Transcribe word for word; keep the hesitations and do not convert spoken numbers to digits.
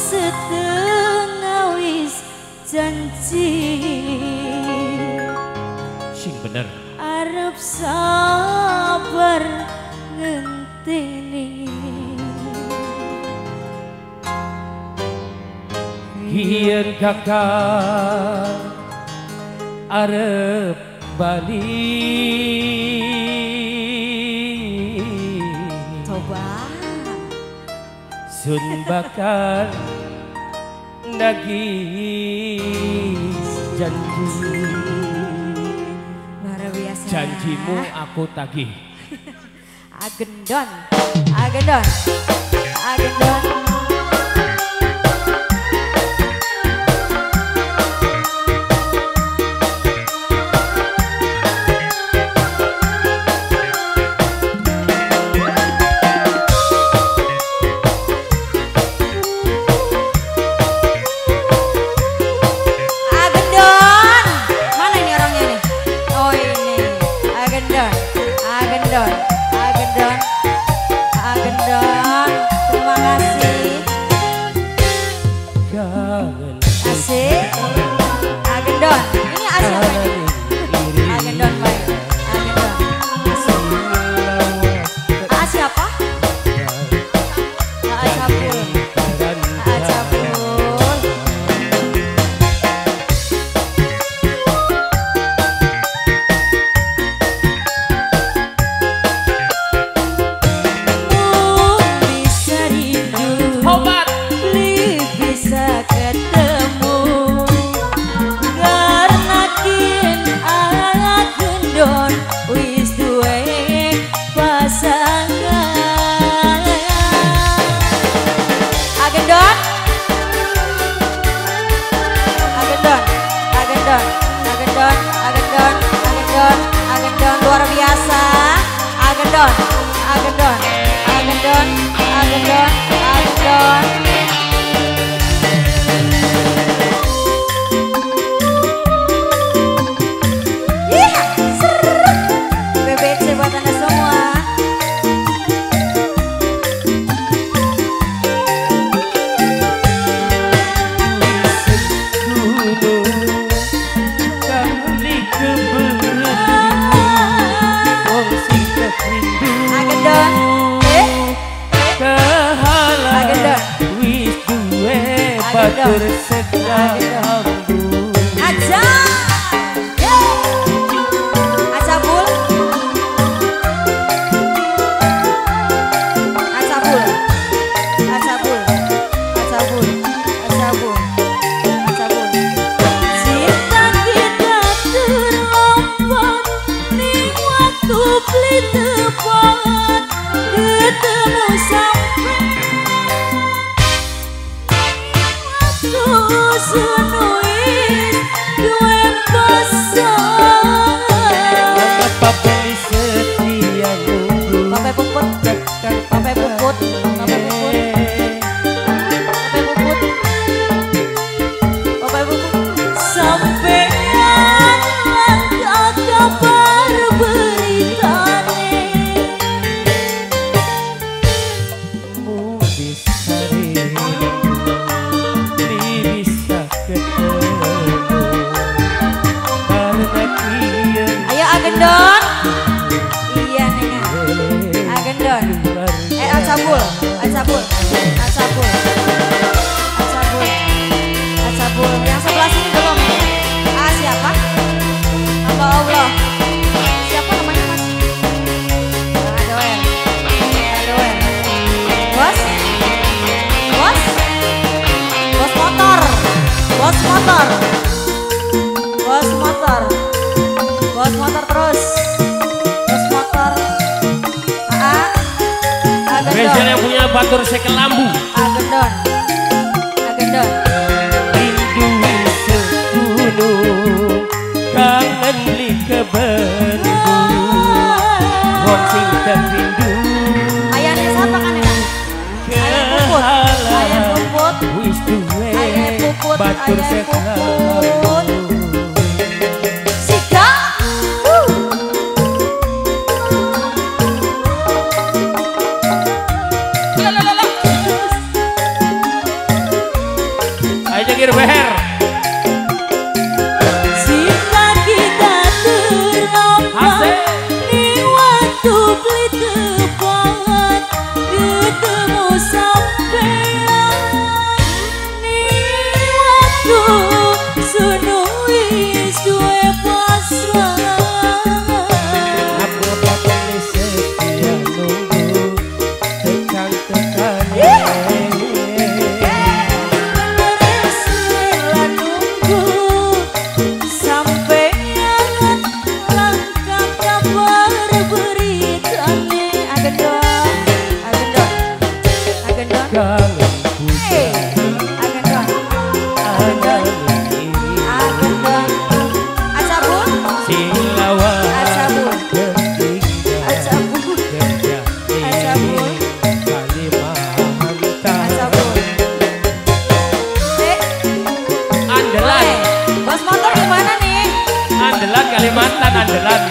setengah wis janji sing bener arep sabar ngenteni yen kakak arep bali coba sun bakal nagih janji luar biasa janjimu aku tagih agendon agendon agendon Agendon, Agendon, Agendon, terima kasih. Asik, Agendon, ini asik apa ini? Agendon baik, Agendon, asik. Asik apa? Acapul, Acapul. Agendon, Agendon, Agendon, Agendon luar biasa. Agendon, Agendon, Agendon, Agendon, Agendon. Iya, seru. B B C buat Anda semua. Batur segala aja Acapul Acapul Acapul Acapul Acapul Acapul cinta kita terlompat ning waktu beli tepat ketemu sampai senuis dua pasang Bapak beli setia nunggu Bapak Puput Bapak Puput Bapak Puput Bapak Puput Bapak Puput sampean langkah kabar beritane mu bisa rindu ayo Agendon, iya nengah, Agendon, eh Acapul, Acapul, Acapul, Acapul, Acapul, yang sebelah sini belum, ah siapa? Hamba Allah, siapa namanya mas? Adoer, Adoer, bos, bos, bos motor, bos motor, bos motor. Bos motor terus, bos motor, ah, Agendon. Presiden yang punya batur sekel lambu. Agendon, Agendon. Rindu segunung, kangen li kebendu, wonsing dan rindu. Ayahnya siapa kan ya? Ayah Puput, Ayah Puput, wis duwe Ayah Puput, batur Ayah sekel Puput. lambu. andalan